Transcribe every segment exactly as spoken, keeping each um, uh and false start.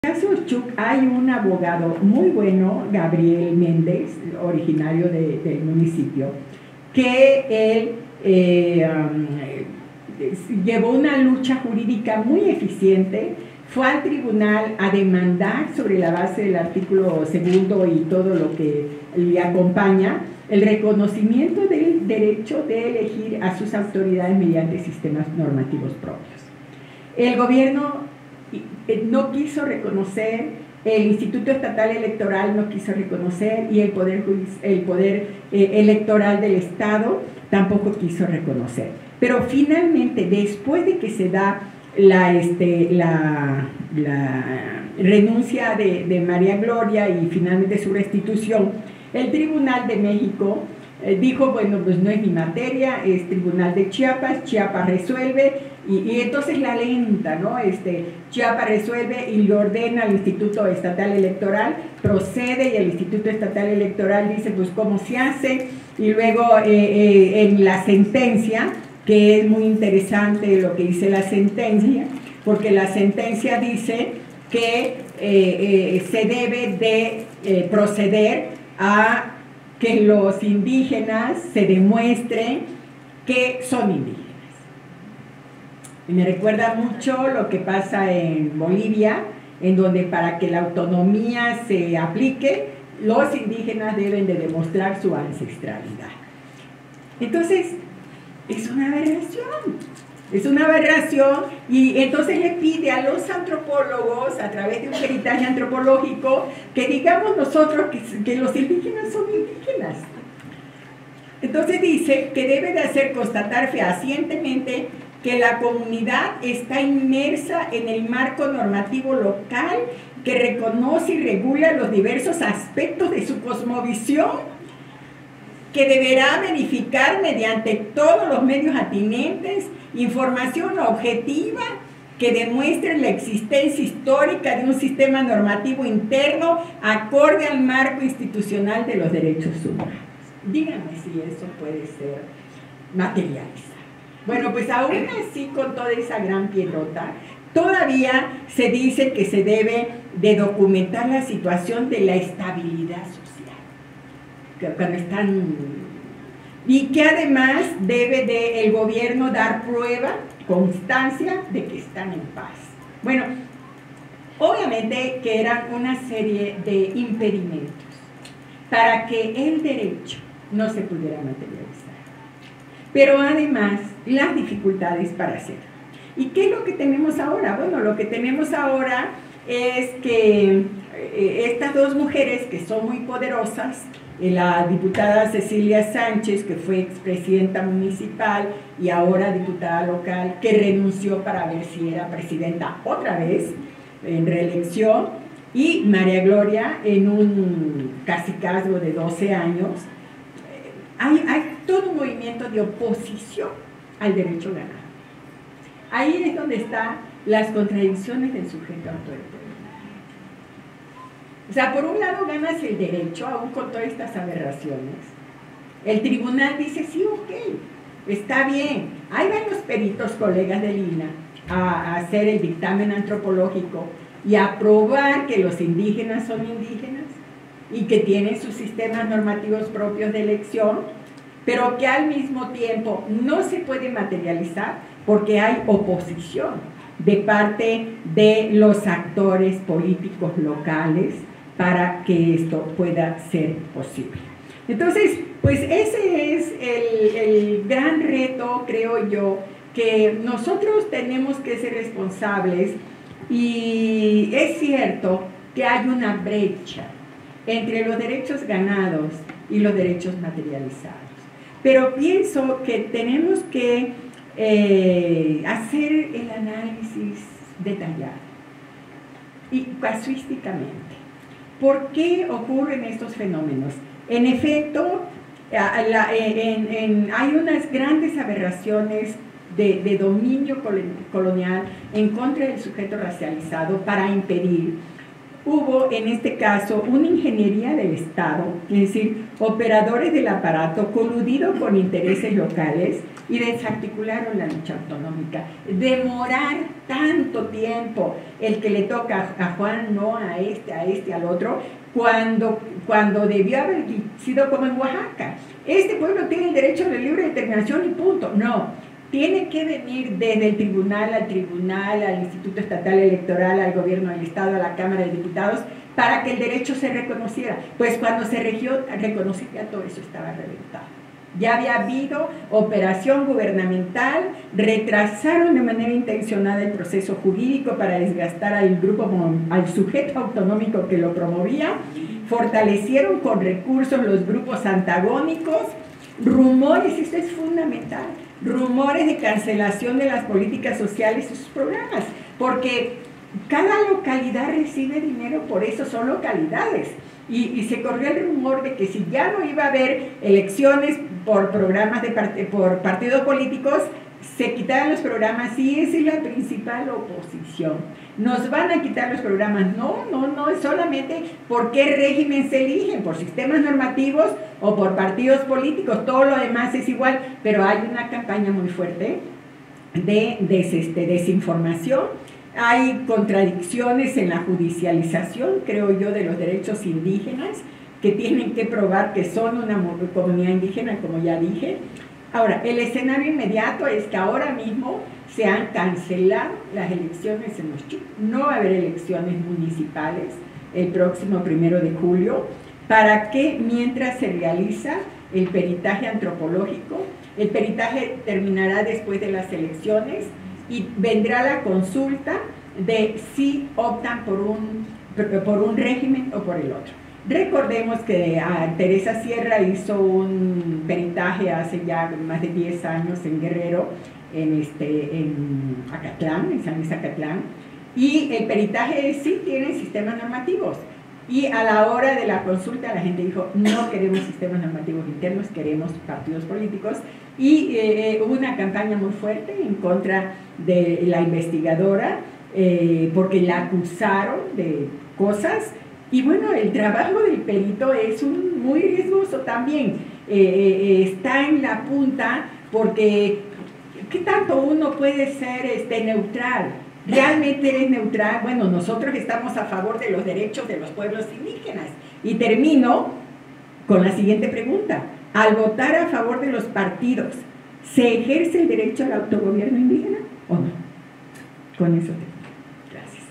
caso Chuc hay un abogado muy bueno, Gabriel Méndez, originario de, del municipio, que él eh, um, llevó una lucha jurídica muy eficiente, fue al tribunal a demandar sobre la base del artículo segundo y todo lo que le acompaña, el reconocimiento del derecho de elegir a sus autoridades mediante sistemas normativos propios. El gobierno no quiso reconocer, el Instituto Estatal Electoral no quiso reconocer y el Poder, el poder eh, Electoral del Estado tampoco quiso reconocer. Pero finalmente, después de que se da la, este, la, la renuncia de, de María Gloria y finalmente su restitución, el Tribunal de México eh, dijo, bueno, pues no es mi materia, es Tribunal de Chiapas, Chiapas resuelve. Y, y entonces la lenta, ¿no? Este, Chiapas resuelve y le ordena al Instituto Estatal Electoral, procede y el Instituto Estatal Electoral dice, pues, ¿cómo se hace? Y luego eh, eh, en la sentencia, que es muy interesante lo que dice la sentencia, porque la sentencia dice que eh, eh, se debe de eh, proceder a que los indígenas se demuestren que son indígenas. Y me recuerda mucho lo que pasa en Bolivia, en donde para que la autonomía se aplique, los indígenas deben de demostrar su ancestralidad. Entonces, es una aberración, es una aberración, y entonces le pide a los antropólogos, a través de un peritaje antropológico, que digamos nosotros que, que los indígenas son indígenas. Entonces dice que debe de hacer constatar fehacientemente que la comunidad está inmersa en el marco normativo local que reconoce y regula los diversos aspectos de su cosmovisión, que deberá verificar mediante todos los medios atinentes información objetiva que demuestre la existencia histórica de un sistema normativo interno acorde al marco institucional de los derechos humanos. Díganme si eso puede ser materializado. Bueno, pues aún así, con toda esa gran piedrota, todavía se dice que se debe de documentar la situación de la estabilidad social, que cuando están, y que además debe de el gobierno dar prueba, constancia de que están en paz. Bueno, obviamente que eran una serie de impedimentos para que el derecho no se pudiera materializar. Pero además, las dificultades para hacerlo. ¿Y qué es lo que tenemos ahora? Bueno, lo que tenemos ahora es que eh, estas dos mujeres que son muy poderosas, eh, la diputada Cecilia Sánchez, que fue expresidenta municipal y ahora diputada local, que renunció para ver si era presidenta otra vez en reelección, y María Gloria en un cacicazgo de doce años, Hay, hay todo un movimiento de oposición al derecho ganado. Ahí es donde están las contradicciones del sujeto autodeterminado. O sea, por un lado ganas el derecho, aún con todas estas aberraciones. El tribunal dice, sí, ok, está bien. Ahí van los peritos, colegas del I N A, a, a hacer el dictamen antropológico y a probar que los indígenas son indígenas y que tienen sus sistemas normativos propios de elección, pero que al mismo tiempo no se puede materializar porque hay oposición de parte de los actores políticos locales para que esto pueda ser posible. Entonces, pues ese es el, el gran reto, creo yo, que nosotros tenemos que ser responsables, y es cierto que hay una brecha entre los derechos ganados y los derechos materializados. Pero pienso que tenemos que eh, hacer el análisis detallado y casuísticamente. ¿Por qué ocurren estos fenómenos? En efecto, la, en, en, hay unas grandes aberraciones de, de dominio colonial en contra del sujeto racializado para impedir. Hubo en este caso una ingeniería del Estado, es decir, operadores del aparato coludido con intereses locales y desarticularon la lucha autonómica. Demorar tanto tiempo el que le toca a Juan, no a este, a este, al otro, cuando, cuando debió haber sido como en Oaxaca. Este pueblo tiene el derecho a la libre determinación y punto. No, tiene que venir desde el tribunal al tribunal, al Instituto Estatal Electoral, al gobierno del Estado, a la Cámara de Diputados, para que el derecho se reconociera. Pues cuando se regió, reconoció que todo eso estaba reventado. Ya había habido operación gubernamental, retrasaron de manera intencionada el proceso jurídico para desgastar al grupo, al sujeto autonómico que lo promovía, fortalecieron con recursos los grupos antagónicos, rumores, esto es fundamental, rumores de cancelación de las políticas sociales y sus programas, porque cada localidad recibe dinero, por eso son localidades. Y, y se corrió el rumor de que si ya no iba a haber elecciones por programas de part por partidos políticos, se quitaran los programas, y esa es la principal oposición. Nos van a quitar los programas. No, no, no, es solamente por qué régimen se eligen, por sistemas normativos o por partidos políticos, todo lo demás es igual, pero hay una campaña muy fuerte de des, este, desinformación. Hay contradicciones en la judicialización, creo yo, de los derechos indígenas, que tienen que probar que son una comunidad indígena, como ya dije. Ahora, el escenario inmediato es que ahora mismo se han cancelado las elecciones en los Chuy. No va a haber elecciones municipales el próximo primero de julio, para que mientras se realiza el peritaje antropológico, el peritaje terminará después de las elecciones, y vendrá la consulta de si optan por un, por un régimen o por el otro. Recordemos que a Teresa Sierra hizo un peritaje hace ya más de diez años en Guerrero, en, este, en Acatlán, en San Luis Acatlán, y el peritaje sí tiene sistemas normativos. Y a la hora de la consulta la gente dijo, no queremos sistemas normativos internos, queremos partidos políticos. Y eh, hubo una campaña muy fuerte en contra de la investigadora, eh, porque la acusaron de cosas. Y bueno, el trabajo del perito es un, muy riesgoso también. Eh, eh, está en la punta, porque ¿qué tanto uno puede ser este, neutral? ¿Realmente eres neutral? Bueno, nosotros estamos a favor de los derechos de los pueblos indígenas. Y termino con la siguiente pregunta. Al votar a favor de los partidos, ¿se ejerce el derecho al autogobierno indígena o no? Con eso te digo. Gracias.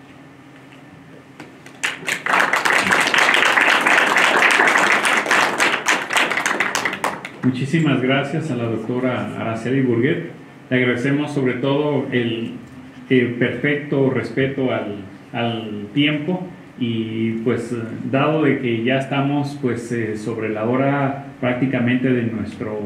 Muchísimas gracias a la doctora Araceli Burguet. Le agradecemos sobre todo el el perfecto respeto al, al tiempo, y pues dado de que ya estamos pues eh, sobre la hora prácticamente de nuestro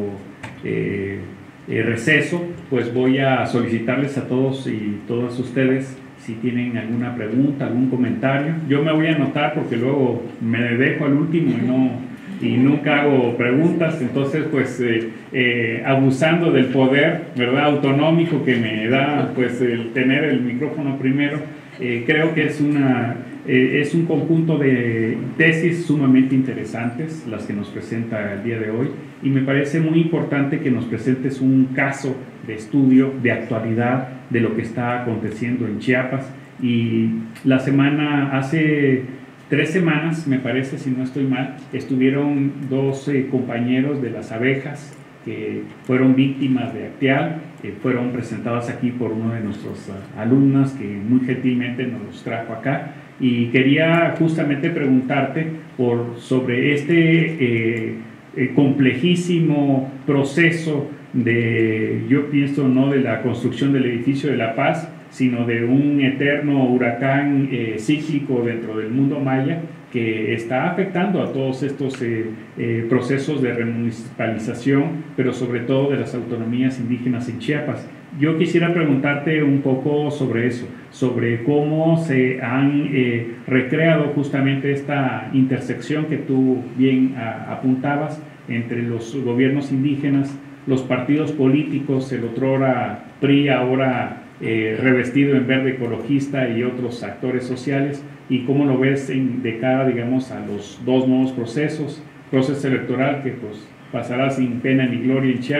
eh, eh, receso, pues voy a solicitarles a todos y todas ustedes si tienen alguna pregunta, algún comentario. Yo me voy a anotar porque luego me dejo al último y no y nunca hago preguntas, entonces pues eh, eh, abusando del poder, ¿verdad?, autonómico que me da pues el tener el micrófono primero, eh, creo que es, una, eh, es un conjunto de tesis sumamente interesantes las que nos presenta el día de hoy, y me parece muy importante que nos presentes un caso de estudio de actualidad de lo que está aconteciendo en Chiapas. Y la semana, hace tres semanas, me parece, si no estoy mal, estuvieron dos eh, compañeros de las abejas que fueron víctimas de Acteal, eh, fueron presentados aquí por uno de nuestros uh, alumnos que muy gentilmente nos los trajo acá, y quería justamente preguntarte por, sobre este eh, eh, complejísimo proceso de, yo pienso, no de la construcción del edificio de la paz, sino de un eterno huracán eh, cíclico dentro del mundo maya que está afectando a todos estos eh, eh, procesos de remunicipalización, pero sobre todo de las autonomías indígenas en Chiapas. Yo quisiera preguntarte un poco sobre eso, sobre cómo se han eh, recreado justamente esta intersección que tú bien a, apuntabas entre los gobiernos indígenas, los partidos políticos, el otrora P R I, ahora Eh, revestido en verde ecologista, y otros actores sociales, y cómo lo ves en, de cara, digamos, a los dos nuevos procesos, proceso electoral que pues pasará sin pena ni gloria en Chiapas,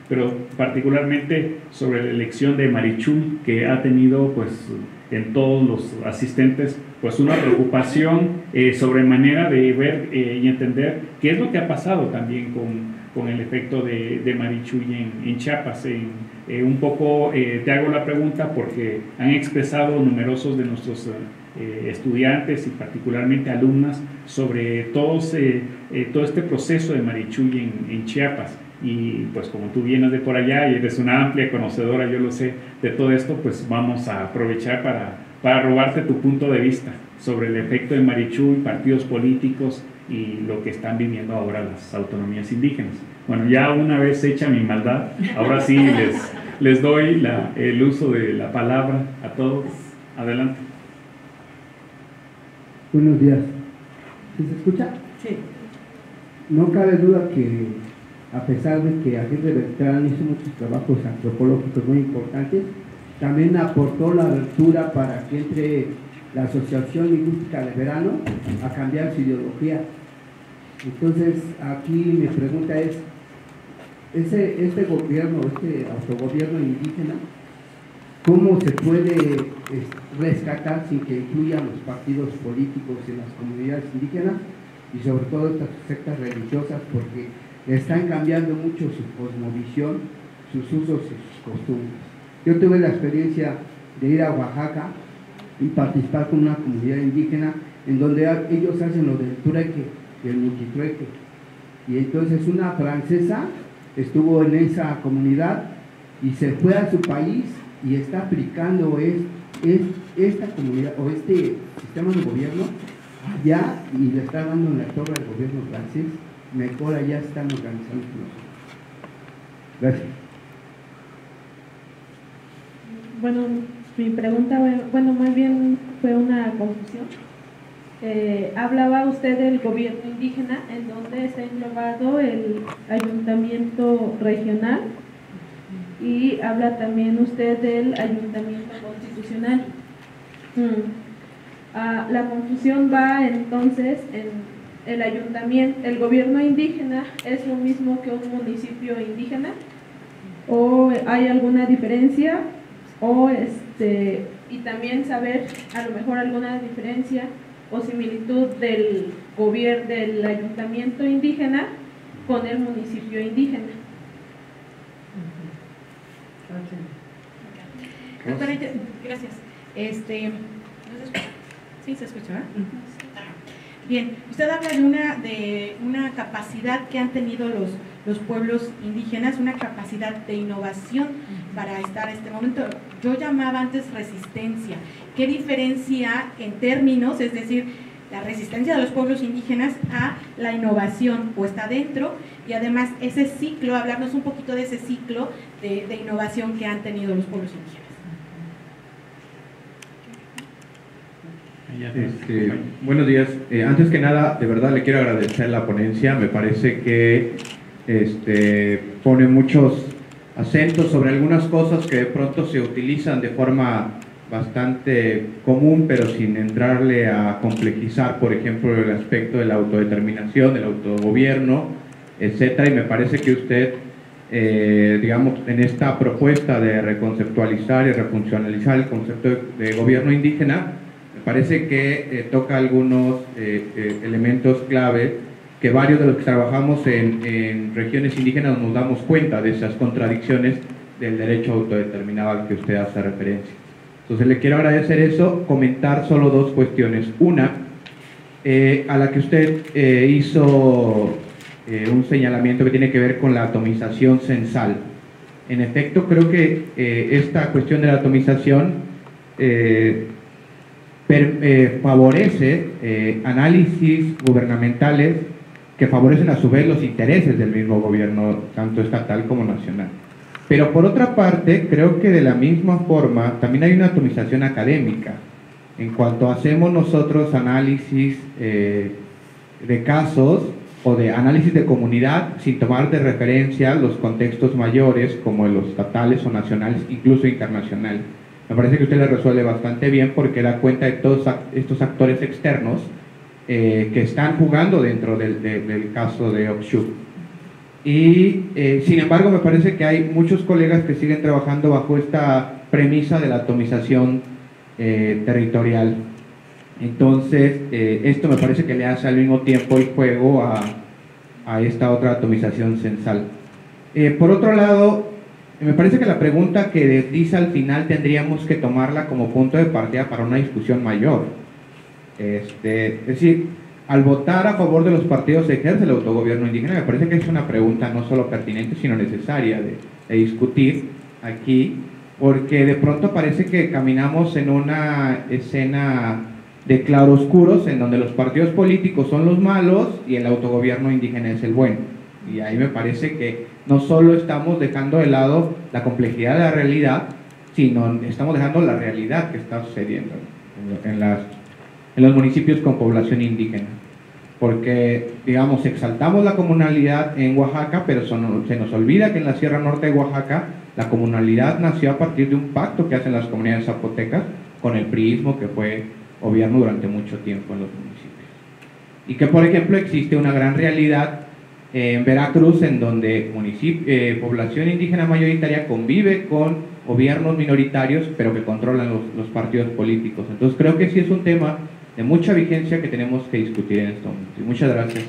pero particularmente sobre la elección de Marichuy, que ha tenido pues en todos los asistentes pues una preocupación eh, sobremanera de ver eh, y entender qué es lo que ha pasado también con, con el efecto de, de Marichuy en, en Chiapas. En, eh, un poco eh, te hago la pregunta porque han expresado numerosos de nuestros eh, estudiantes y particularmente alumnas sobre todos, eh, eh, todo este proceso de Marichuy en, en Chiapas. Y pues como tú vienes de por allá y eres una amplia conocedora, yo lo sé, de todo esto, pues vamos a aprovechar para, para robarte tu punto de vista sobre el efecto de Marichuy, partidos políticos y lo que están viviendo ahora las autonomías indígenas. Bueno, ya una vez hecha mi maldad, ahora sí les, les doy la, el uso de la palabra a todos. Adelante. Buenos días. ¿Sí se escucha? Sí. No cabe duda que a pesar de que Aguirre Beltrán hizo muchos trabajos antropológicos muy importantes, también aportó la abertura para que entre la Asociación Lingüística de Verano a cambiar su ideología. Entonces, aquí mi pregunta es, ese, este gobierno, este autogobierno indígena, ¿cómo se puede es, rescatar sin que incluyan los partidos políticos en las comunidades indígenas y sobre todo estas sectas religiosas? Porque están cambiando mucho su cosmovisión, sus usos y sus costumbres. Yo tuve la experiencia de ir a Oaxaca y participar con una comunidad indígena en donde ellos hacen lo del trueque, del multitrueque. Y entonces una francesa estuvo en esa comunidad y se fue a su país y está aplicando es, es, esta comunidad o este sistema de gobierno allá y le está dando en la torre al gobierno francés. Mejor allá están organizando nosotros. Gracias. Bueno, mi pregunta, bueno, más bien fue una confusión. Eh, hablaba usted del gobierno indígena, en donde está englobado el ayuntamiento regional, y habla también usted del ayuntamiento constitucional. Hmm. Ah, la confusión va entonces en el ayuntamiento, el gobierno indígena es lo mismo que un municipio indígena, o hay alguna diferencia, o este, y también saber a lo mejor alguna diferencia o similitud del gobierno del ayuntamiento indígena con el municipio indígena. Doctora, gracias. Este, ¿sí se escucha? ¿eh? Bien, usted habla de una, de una capacidad que han tenido los, los pueblos indígenas, una capacidad de innovación para estar en este momento. Yo llamaba antes resistencia. ¿Qué diferencia en términos, es decir, la resistencia de los pueblos indígenas a la innovación, o está dentro, y además ese ciclo, hablarnos un poquito de ese ciclo de, de innovación que han tenido los pueblos indígenas? Este, buenos días. Eh, antes que nada, de verdad le quiero agradecer la ponencia. Me parece que este, pone muchos acentos sobre algunas cosas que de pronto se utilizan de forma bastante común, pero sin entrarle a complejizar, por ejemplo, el aspecto de la autodeterminación, del autogobierno, etcétera. Y me parece que usted, eh, digamos, en esta propuesta de reconceptualizar y refuncionalizar el concepto de, de gobierno indígena, parece que eh, toca algunos eh, eh, elementos clave que varios de los que trabajamos en, en regiones indígenas nos damos cuenta de esas contradicciones del derecho autodeterminado al que usted hace referencia. Entonces le quiero agradecer eso, comentar solo dos cuestiones. Una, eh, a la que usted eh, hizo eh, un señalamiento que tiene que ver con la atomización censal. En efecto, creo que eh, esta cuestión de la atomización eh, Per, eh, favorece eh, análisis gubernamentales que favorecen a su vez los intereses del mismo gobierno, tanto estatal como nacional. Pero por otra parte, creo que de la misma forma también hay una atomización académica. En cuanto hacemos nosotros análisis eh, de casos o de análisis de comunidad sin tomar de referencia los contextos mayores como los estatales o nacionales, incluso internacionales. Me parece que usted le resuelve bastante bien porque da cuenta de todos estos actores externos eh, que están jugando dentro del, de, del caso de Oxxup. Y eh, sin embargo me parece que hay muchos colegas que siguen trabajando bajo esta premisa de la atomización eh, territorial. Entonces eh, esto me parece que le hace al mismo tiempo el juego a, a esta otra atomización censal. Eh, por otro lado, me parece que la pregunta que dice al final tendríamos que tomarla como punto de partida para una discusión mayor. Este, es decir, al votar a favor de los partidos se ejerce el autogobierno indígena. Me parece que es una pregunta no solo pertinente, sino necesaria de, de discutir aquí, porque de pronto parece que caminamos en una escena de claroscuros en donde los partidos políticos son los malos y el autogobierno indígena es el bueno. Y ahí me parece que no solo estamos dejando de lado la complejidad de la realidad, sino estamos dejando la realidad que está sucediendo en, las, en los municipios con población indígena. Porque, digamos, exaltamos la comunalidad en Oaxaca, pero son, se nos olvida que en la Sierra Norte de Oaxaca la comunalidad nació a partir de un pacto que hacen las comunidades zapotecas con el priismo, que fue gobierno durante mucho tiempo en los municipios. Y que, por ejemplo, existe una gran realidad en Veracruz, en donde eh, población indígena mayoritaria convive con gobiernos minoritarios, pero que controlan los, los partidos políticos. Entonces creo que sí es un tema de mucha vigencia que tenemos que discutir en este momento. Y muchas gracias.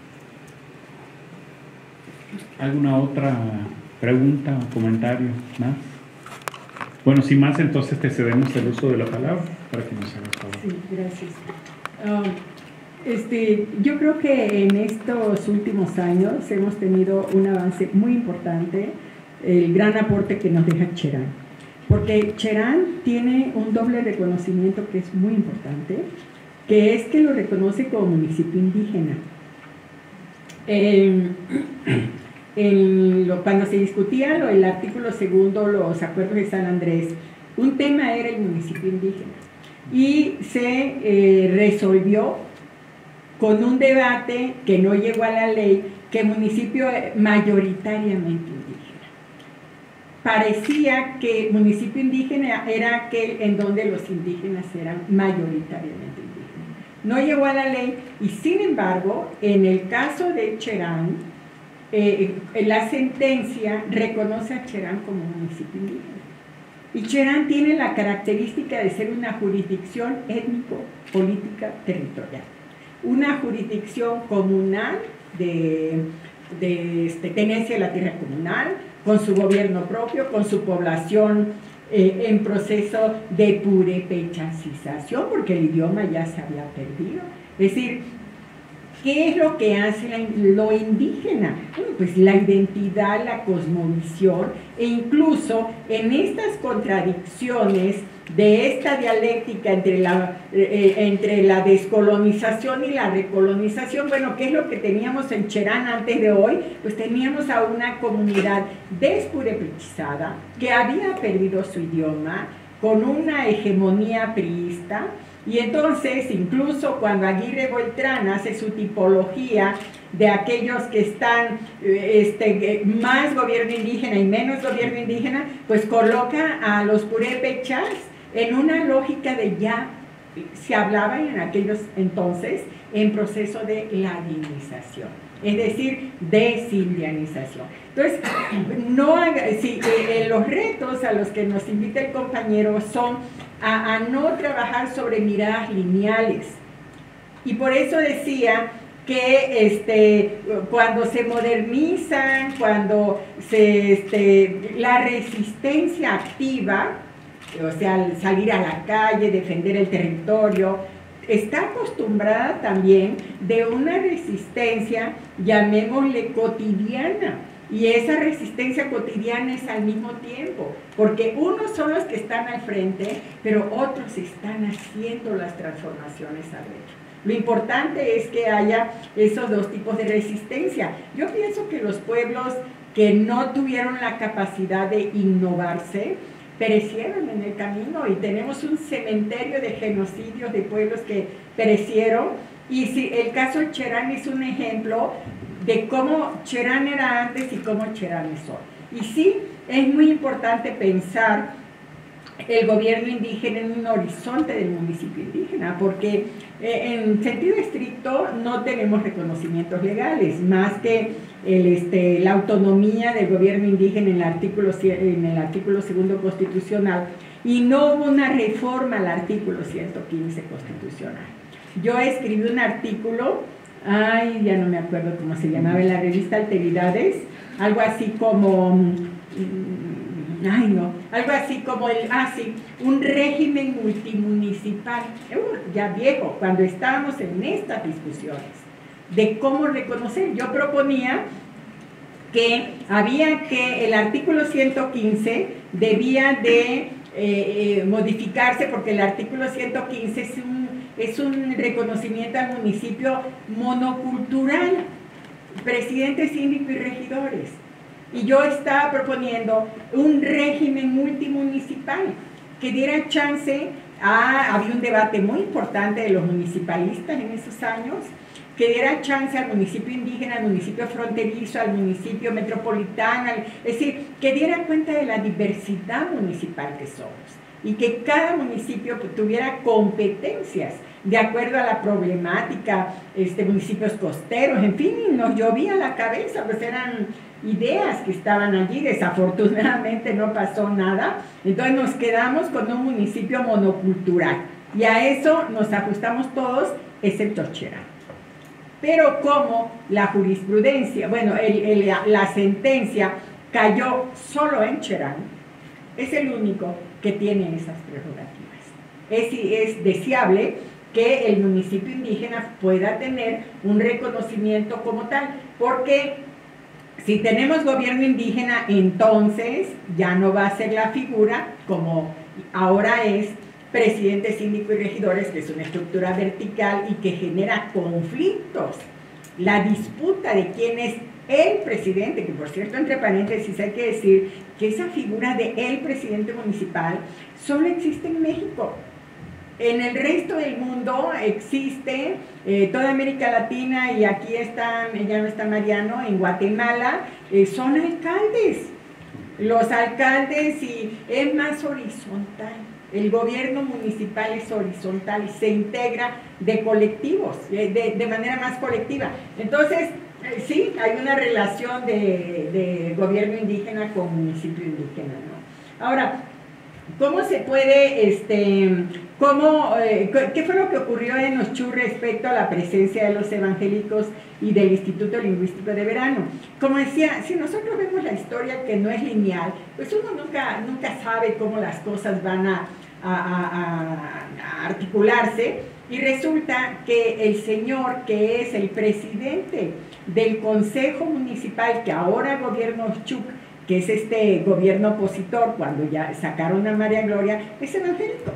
¿Alguna otra pregunta o comentario más? Bueno, sin más, entonces te cedemos el uso de la palabra para que nos hagas favor. Sí, gracias. Um, Este, yo creo que en estos últimos años hemos tenido un avance muy importante, el gran aporte que nos deja Cherán, porque Cherán tiene un doble reconocimiento que es muy importante, que es que lo reconoce como municipio indígena. Eh, en lo, cuando se discutía lo, el artículo segundo, los acuerdos de San Andrés, un tema era el municipio indígena y se eh, resolvió con un debate que no llegó a la ley, que municipio mayoritariamente indígena. Parecía que municipio indígena era aquel en donde los indígenas eran mayoritariamente indígenas. No llegó a la ley y, sin embargo, en el caso de Cherán, eh, la sentencia reconoce a Cherán como municipio indígena. Y Cherán tiene la característica de ser una jurisdicción étnico-política territorial. Una jurisdicción comunal de, de este, tenencia de la tierra comunal, con su gobierno propio, con su población eh, en proceso de purepechacización, porque el idioma ya se había perdido. Es decir, ¿qué es lo que hace la, lo indígena? Bueno, pues la identidad, la cosmovisión, e incluso en estas contradicciones de esta dialéctica entre la, eh, entre la descolonización y la recolonización. Bueno, ¿qué es lo que teníamos en Cherán antes de hoy? Pues teníamos a una comunidad despurepechizada que había perdido su idioma, con una hegemonía priista. Y entonces, incluso cuando Aguirre Beltrán hace su tipología de aquellos que están este, más gobierno indígena y menos gobierno indígena, pues coloca a los purépechas en una lógica de ya, se hablaba en aquellos entonces, en proceso de ladinización, es decir, desindianización. Entonces, no haga, si, eh, los retos a los que nos invita el compañero son a, a no trabajar sobre miradas lineales. Y por eso decía que este, cuando se modernizan, cuando se, este, la resistencia activa, o sea, salir a la calle, defender el territorio, está acostumbrada también de una resistencia, llamémosle cotidiana, y esa resistencia cotidiana es al mismo tiempo, porque unos son los que están al frente, pero otros están haciendo las transformaciones adentro. Lo importante es que haya esos dos tipos de resistencia. Yo pienso que los pueblos que no tuvieron la capacidad de innovarse, perecieron en el camino, y tenemos un cementerio de genocidios de pueblos que perecieron. Y si el caso de Cherán es un ejemplo de cómo Cherán era antes y cómo Cherán es hoy. Y sí, es muy importante pensar el gobierno indígena en un horizonte del municipio indígena, porque eh, en sentido estricto no tenemos reconocimientos legales, más que el, este, la autonomía del gobierno indígena en el, artículo, en el artículo segundo constitucional, y no hubo una reforma al artículo ciento quince constitucional. Yo escribí un artículo, ay, ya no me acuerdo cómo se llamaba, en la revista Alteridades, algo así como... Ay, no, algo así como el, ah, sí, un régimen multimunicipal, uh, ya viejo, cuando estábamos en estas discusiones de cómo reconocer. Yo proponía que había que el artículo ciento quince debía de eh, eh, modificarse, porque el artículo ciento quince es un, es un reconocimiento al municipio monocultural, presidente, síndico y regidores. Y yo estaba proponiendo un régimen multimunicipal que diera chance a, había un debate muy importante de los municipalistas en esos años, que diera chance al municipio indígena, al municipio fronterizo, al municipio metropolitano, es decir, que diera cuenta de la diversidad municipal que somos y que cada municipio tuviera competencias de acuerdo a la problemática, este, municipios costeros, en fin, nos llovía la cabeza, pues eran ideas que estaban allí. Desafortunadamente no pasó nada, entonces nos quedamos con un municipio monocultural y a eso nos ajustamos todos excepto Cherán. Pero como la jurisprudencia, bueno, el, el, la sentencia cayó solo en Cherán, es el único que tiene esas prerrogativas. Es, es deseable que el municipio indígena pueda tener un reconocimiento como tal, porque si tenemos gobierno indígena, entonces ya no va a ser la figura como ahora es presidente, síndico y regidores, que es una estructura vertical y que genera conflictos. La disputa de quién es el presidente, que por cierto, entre paréntesis hay que decir que esa figura de el presidente municipal solo existe en México. En el resto del mundo existe, eh, toda América Latina, y aquí está, ya no está Mariano, en Guatemala, eh, son alcaldes. Los alcaldes, y es más horizontal. El gobierno municipal es horizontal y se integra de colectivos, de, de, de manera más colectiva. Entonces, eh, sí, hay una relación de, de gobierno indígena con municipio indígena, ¿no? Ahora, ¿cómo se puede, este, cómo, eh, qué fue lo que ocurrió en Oshchuk respecto a la presencia de los evangélicos y del Instituto Lingüístico de Verano? Como decía, si nosotros vemos la historia que no es lineal, pues uno nunca, nunca sabe cómo las cosas van a, a, a, a articularse, y resulta que el señor que es el presidente del Consejo Municipal, que ahora gobierna Oshchuk, que es este gobierno opositor, cuando ya sacaron a María Gloria, es evangélico.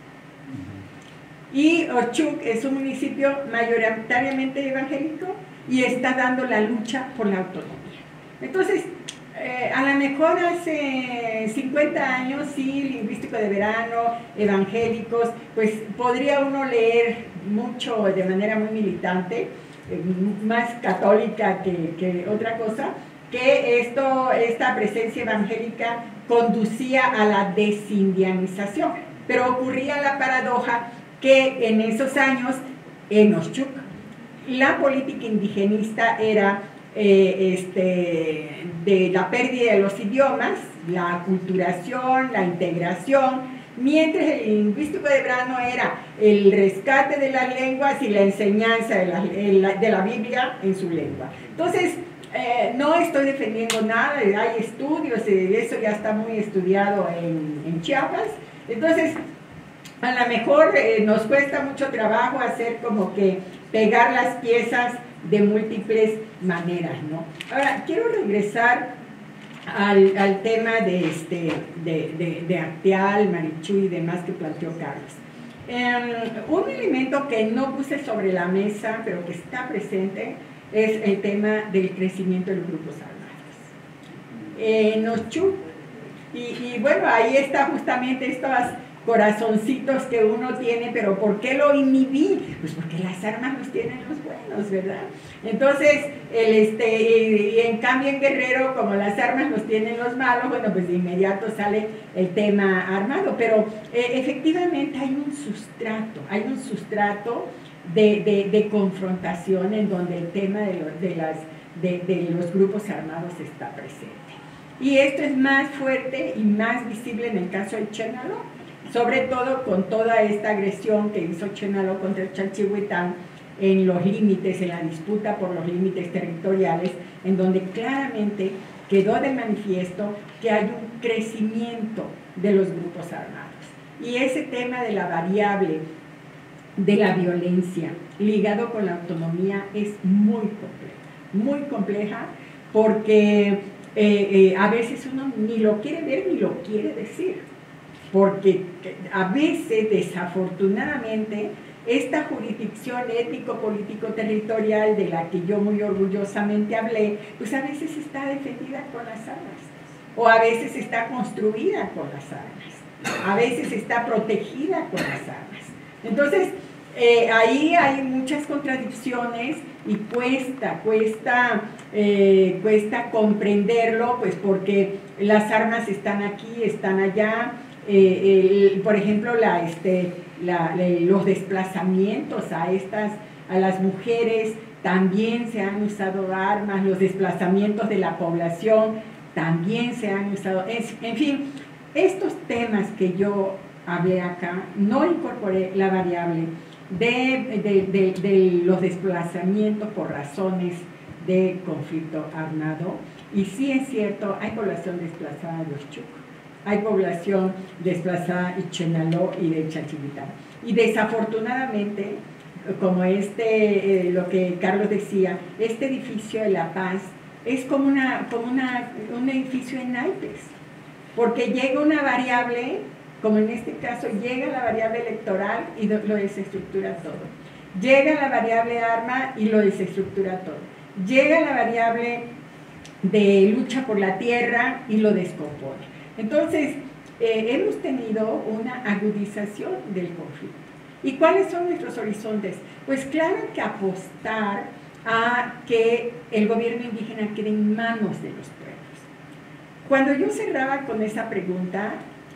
Y Oshchuk es un municipio mayoritariamente evangélico y está dando la lucha por la autonomía. Entonces, eh, a lo mejor hace cincuenta años, sí, lingüístico de verano, evangélicos, pues podría uno leer mucho de manera muy militante, eh, más católica que, que otra cosa, que esto, esta presencia evangélica conducía a la desindianización, pero ocurría la paradoja que en esos años, en Oshchuk, la política indigenista era eh, este, de la pérdida de los idiomas, la aculturación, la integración, mientras el lingüístico de verano era el rescate de las lenguas y la enseñanza de la, de la Biblia en su lengua. Entonces, Eh, no estoy defendiendo nada, hay estudios, eh, eso ya está muy estudiado en, en Chiapas. Entonces, a lo mejor eh, nos cuesta mucho trabajo hacer como que pegar las piezas de múltiples maneras, ¿no? Ahora, quiero regresar al, al tema de, este, de, de, de Acteal, Marichuy y demás que planteó Carlos. Eh, un elemento que no puse sobre la mesa, pero que está presente, es el tema del crecimiento de los grupos armados. En Oshchuk, y, y bueno, ahí está justamente estas corazoncitos que uno tiene, pero ¿por qué lo inhibí? Pues porque las armas los tienen los buenos, ¿verdad? Entonces, el, este, y, y en cambio en Guerrero, como las armas los tienen los malos, bueno, pues de inmediato sale el tema armado, pero eh, efectivamente hay un sustrato, hay un sustrato de, de, de confrontación en donde el tema de, lo, de, las, de, de los grupos armados está presente. Y esto es más fuerte y más visible en el caso de Chenaló, sobre todo con toda esta agresión que hizo Chenaló contra el Chalchihuitán en los límites, en la disputa por los límites territoriales, en donde claramente quedó de manifiesto que hay un crecimiento de los grupos armados. Y ese tema de la variable de la violencia ligado con la autonomía es muy compleja, muy compleja, porque eh, eh, a veces uno ni lo quiere ver ni lo quiere decir. Porque a veces, desafortunadamente, esta jurisdicción étnico-político-territorial de la que yo muy orgullosamente hablé, pues a veces está defendida con las armas, o a veces está construida con las armas, a veces está protegida con las armas. Entonces, eh, ahí hay muchas contradicciones y cuesta, cuesta, eh, cuesta comprenderlo, pues porque las armas están aquí, están allá. Eh, el, por ejemplo, la, este, la, la, los desplazamientos a, estas, a las mujeres, también se han usado armas, los desplazamientos de la población también se han usado, es, en fin, estos temas que yo hablé acá, no incorporé la variable de, de, de, de los desplazamientos por razones de conflicto armado, y sí es cierto, hay población desplazada de los chucos. Hay población desplazada de Chenaló y de Chalchihuitán. Y desafortunadamente, como este, eh, lo que Carlos decía, este edificio de La Paz es como, una, como una, un edificio en naipes, porque llega una variable, como en este caso, llega la variable electoral y lo desestructura todo. Llega la variable arma y lo desestructura todo. Llega la variable de lucha por la tierra y lo descompone. Entonces, eh, hemos tenido una agudización del conflicto. ¿Y cuáles son nuestros horizontes? Pues claro que apostar a que el gobierno indígena quede en manos de los pueblos. Cuando yo cerraba con esa pregunta,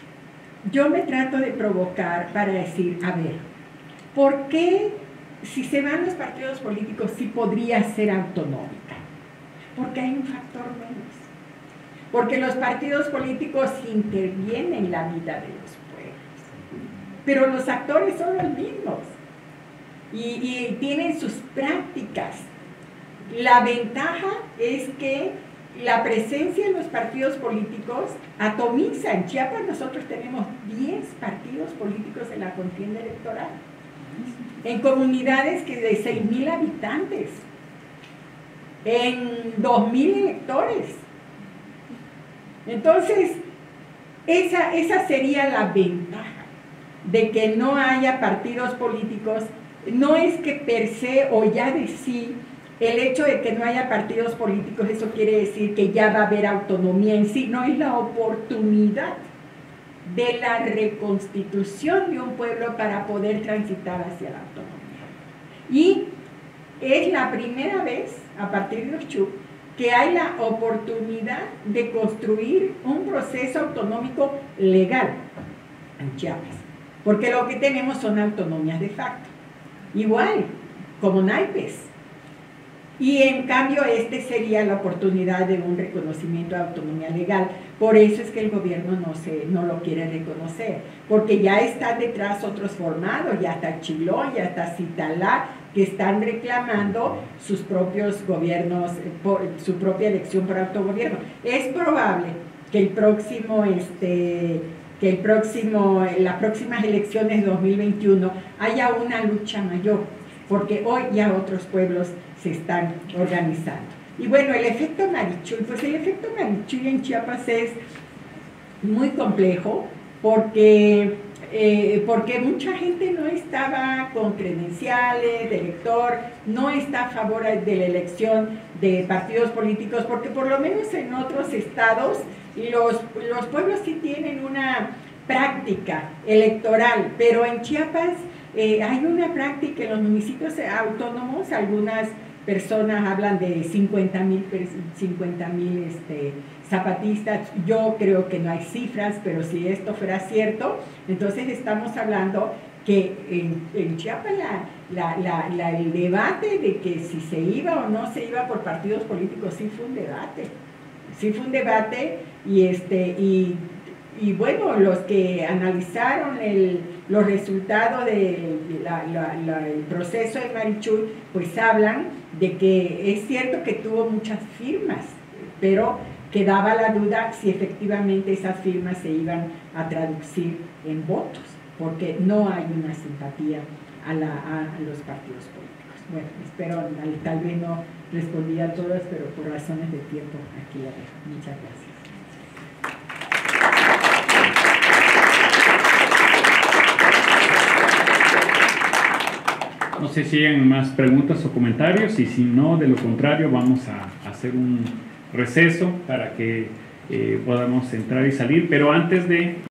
yo me trato de provocar para decir, a ver, ¿por qué si se van los partidos políticos sí podría ser autonómica? Porque hay un factor menos. Porque los partidos políticos intervienen en la vida de los pueblos, pero los actores son los mismos y, y tienen sus prácticas. La ventaja es que la presencia de los partidos políticos atomiza. En Chiapas nosotros tenemos diez partidos políticos en la contienda electoral, en comunidades que de seis mil habitantes, en dos mil electores. Entonces, esa, esa sería la ventaja de que no haya partidos políticos. No es que per se o ya de sí, el hecho de que no haya partidos políticos, eso quiere decir que ya va a haber autonomía en sí, no es la oportunidad de la reconstitución de un pueblo para poder transitar hacia la autonomía. Y es la primera vez, a partir de los Chuc, que hay la oportunidad de construir un proceso autonómico legal en Chiapas, porque lo que tenemos son autonomías de facto, igual como naipes, y en cambio este sería la oportunidad de un reconocimiento de autonomía legal. Por eso es que el gobierno no, se, no lo quiere reconocer, porque ya están detrás otros formados, ya está Chiló, ya está Citalá, que están reclamando sus propios gobiernos, por, su propia elección por autogobierno. Es probable que el próximo, este, que el próximo, las próximas elecciones de dos mil veintiuno haya una lucha mayor, porque hoy ya otros pueblos se están organizando. Y bueno, el efecto Marichuy, pues el efecto Marichuy en Chiapas es muy complejo, porque Eh, porque mucha gente no estaba con credenciales de elector, no está a favor de la elección de partidos políticos, porque por lo menos en otros estados los, los pueblos sí tienen una práctica electoral, pero en Chiapas eh, hay una práctica en los municipios autónomos, algunas personas hablan de cincuenta mil este, zapatistas. Yo creo que no hay cifras, pero si esto fuera cierto, entonces estamos hablando que en, en Chiapas la, la, la, la, el debate de que si se iba o no se iba por partidos políticos sí fue un debate, sí fue un debate y, este, y, y bueno, los que analizaron el, los resultados del de proceso de Marichuy, pues hablan de que es cierto que tuvo muchas firmas, pero quedaba la duda si efectivamente esas firmas se iban a traducir en votos, porque no hay una simpatía a, la, a los partidos políticos. Bueno, espero, tal vez no respondí a todas, pero por razones de tiempo aquí la dejo. Muchas gracias. No sé si hay más preguntas o comentarios, y si no, de lo contrario, vamos a hacer un receso para que eh, podamos entrar y salir, pero antes de